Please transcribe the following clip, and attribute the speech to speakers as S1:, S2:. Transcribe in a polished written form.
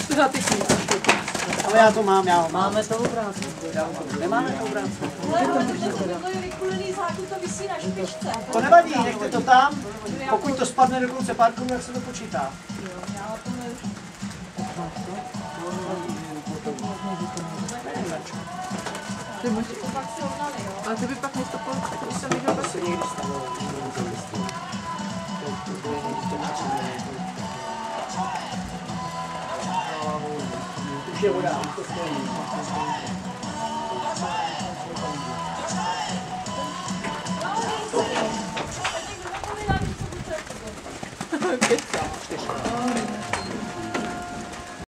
S1: pořád ty knížky.
S2: Ale já to mám, já ho mám.
S3: Máme to obrácené.
S2: Nemáme to obrácené.
S4: To je vykulený zákon, to visí na špičce.
S2: To nevadí, nechte to tam. Pokud to spadne do konce parku, jak se to počítá.
S1: Ale ty by pak nestopil, když jsem viděl bez někdy stalo.
S2: Už je voda, už to stojí.